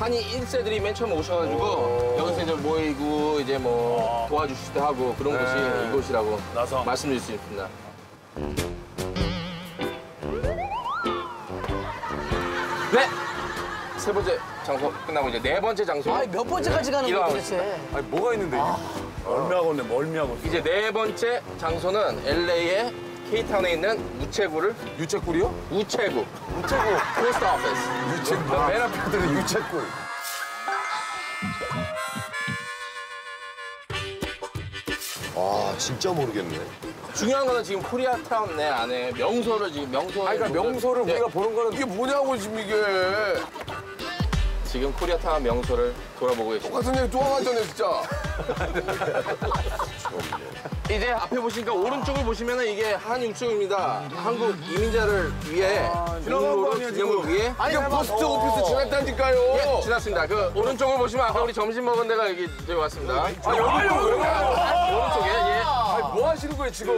한인 1세들이 맨 처음 오셔가지고 여기서 이제 모이고 이제 뭐 도와주시기도 하고 그런 곳이 이곳이라고 나성. 말씀드릴 수 있습니다. 네! 세 번째 장소 끝나고 이제 네 번째 장소. 아니, 몇 번째까지 가는 거야, 도대체? 아니, 뭐가 있는데, 이게? 멀미하고 있네, 멀미하고 있어. 이제 네 번째 장소는 LA의 K타운에 있는 우체국을 유채꿀이요? 우체국 포스트 오피스. 유채꿀. 맨 앞에 들은 유채꿀. 아, 진짜 모르겠네. 중요한 거는 지금 코리아타운 내 안에 명소를 지금 명소. 아니, 그러니까 명소를 네. 우리가 보는 거는 이게 뭐냐고, 지금 이게. 지금 코리아타운 명소를 돌아보고 계십니다. 똑같은 얘기 또 하잖아요, 진짜. 이제 앞에 보시니까 오른쪽을 보시면 이게 한우체국입니다. 한국 이민자를 위해 지나간 거 기념으로 아니야, 기념을 지금? 위해. 이게 포스트 오피스 지났다니까요. 예, 지났습니다. 그 오른쪽을 보시면 아까 우리 점심 먹은 데가 여기 저기 왔습니다. 아, 여기 왜 가요? 오른쪽에 예. 아니, 뭐 하시는 거예요, 지금?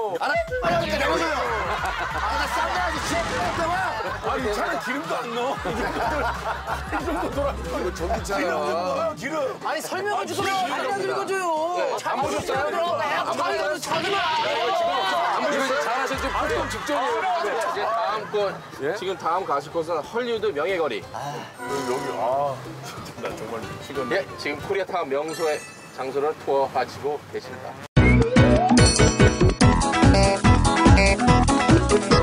아니, 이 차는 기름도 안 넣어. 이 정도 돌아. 이거 전기차야. 기름. 아니, 설명을 주세요. 설명 좀 읽어줘요. 안 보셨어요? 자기가 자기만. 지금 잘하실 지 활동 직전이에요. 이제 다음 곳 지금 다음 가실 곳은 헐리우드 명예거리. 여기, 나 정말 미치겠네. 예, 지금 코리아타운 명소의 장소를 투어하시고 계십니다.